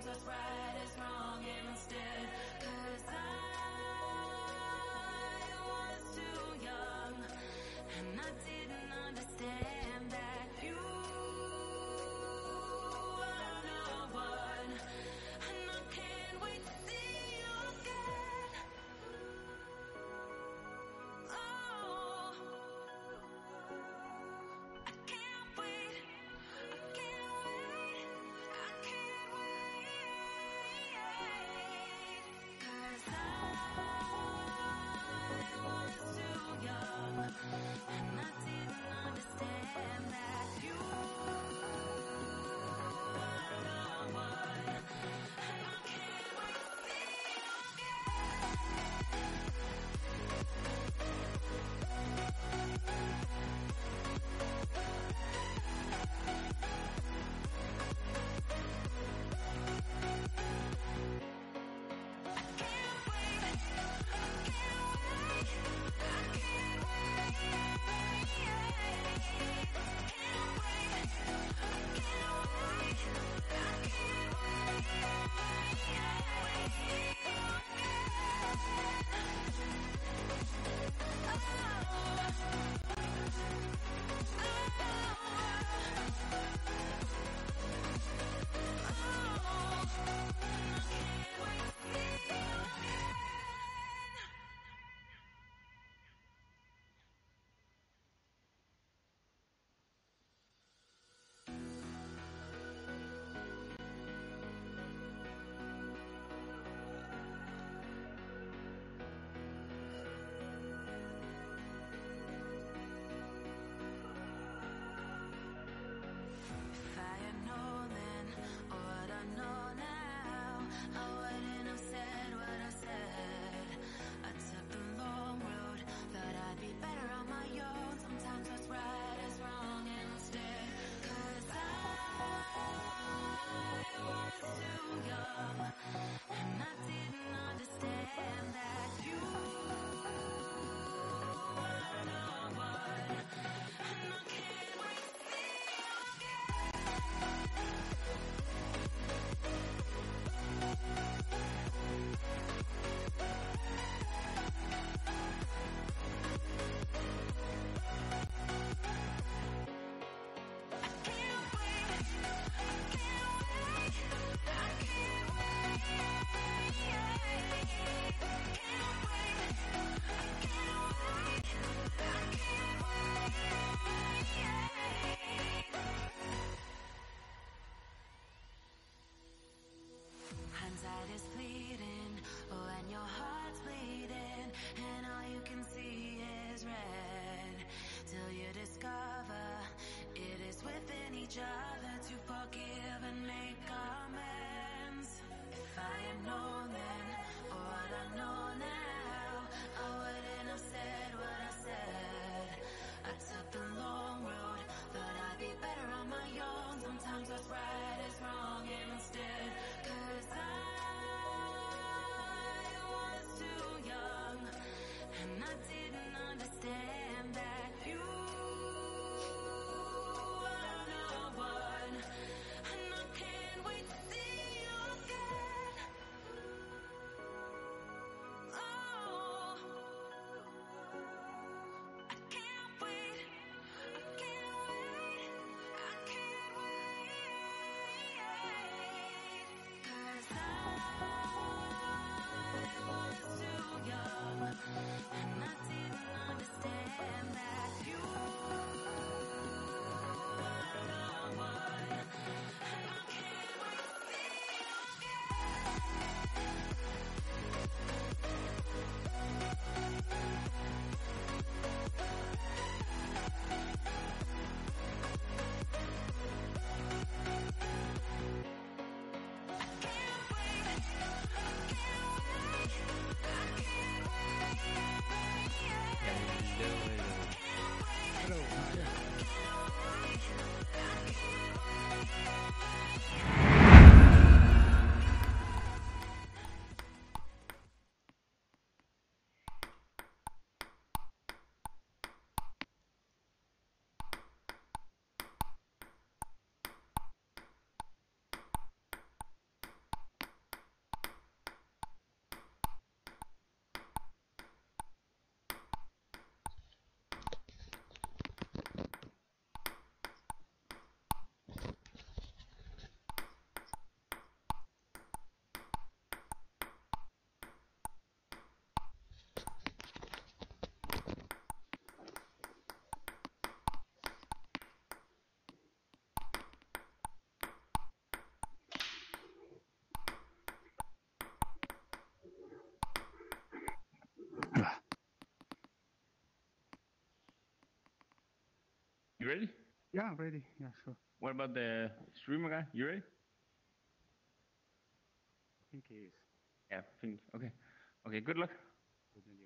what's right is wrong instead. 'Cause I was too young, and I didn't understand that you are the one, and I can't wait to see you again. Oh, I can't wait, I can't wait, I can't wait. 'Cause I was too young, and I didn't understand that you are the one, and I can't wait to see you If I had known then what I know now, I wouldn't have said what I said. I took the long road, thought I'd be better on my own. Sometimes what's right is wrong instead. 'Cause I was too young, and I didn't understand that you are the one, and I can't wait to see you again. Hindsight is fleeting, when your heart's bleeding, and all you can see is red. Till you discover it is within each other to forgive and make amends. If I had known then what I know now, I wouldn't have said what I said. I took the long road, thought I'd be better on my own. Sometimes what's right is wrong instead. 'Cause I was too young, and I didn't understand that you are the one, and I can't wait to see you again. Oh, I can't wait, ready? Yeah, I'm ready. Yeah, sure. What about the streamer guy? You ready? I think he is. Yeah, I think. Okay. Okay, good luck. Good on you.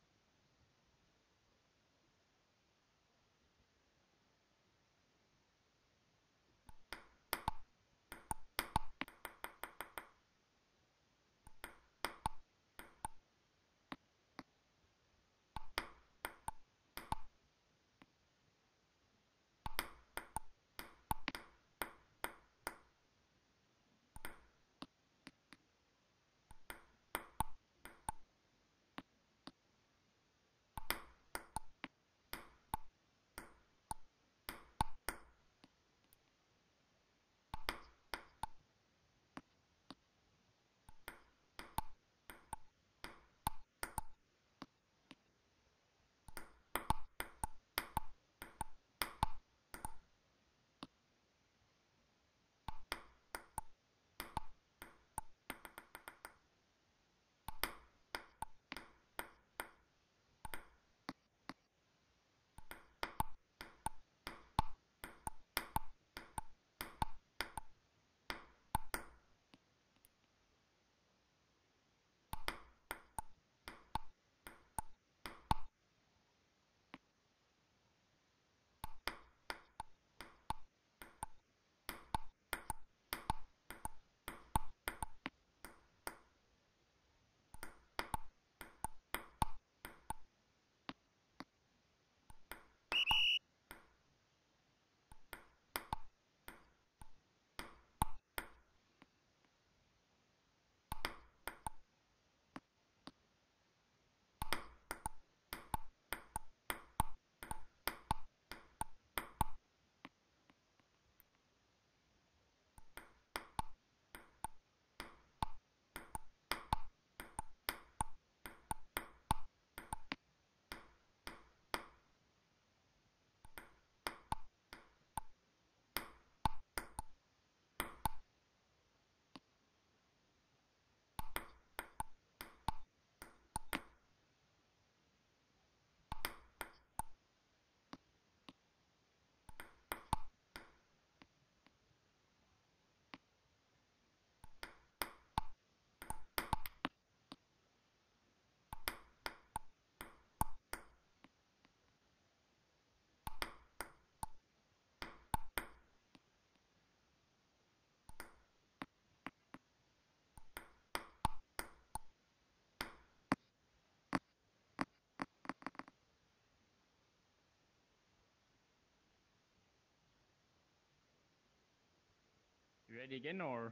You ready again or?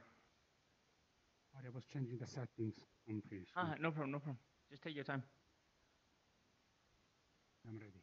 Sorry, I was changing the settings on pre. No problem, no problem. Just take your time. I'm ready.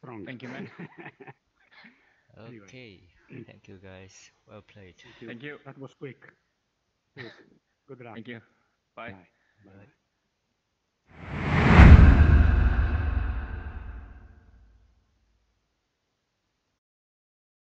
strong. Thank you, man. Anyway. Okay. Thank you guys. Well played. Thank you. That was quick. Yes. Good luck. Thank you. Bye. Bye. Bye. Bye.